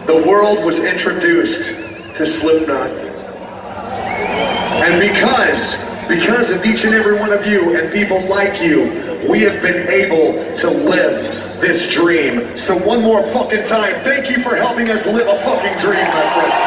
the world was introduced to Slipknot. And because of each and every one of you and people like you, we have been able to live this dream. So one more fucking time, thank you for helping us live a fucking dream, my friend.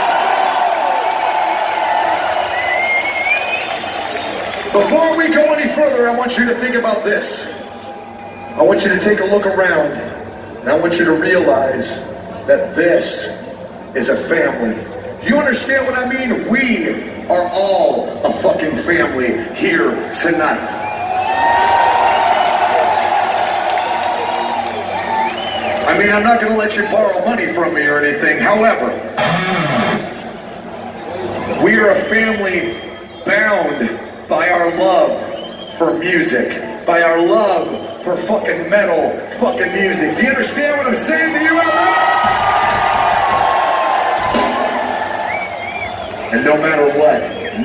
Before we go any further, I want you to think about this. I want you to take a look around, and I want you to realize that this is a family. Do you understand what I mean? We are all a fucking family here tonight. I mean, I'm not gonna let you borrow money from me or anything. However, we are a family bound by our love for music, by our love for fucking metal, fucking music. Do you understand what I'm saying to you out there? And no matter what,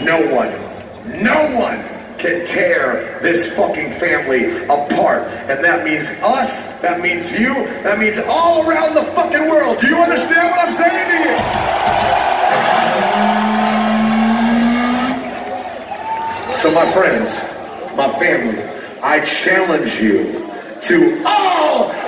no one can tear this fucking family apart. And that means us, that means you, that means all around the fucking world. Do you understand what I'm saying to you? So my friends, my family, I challenge you to all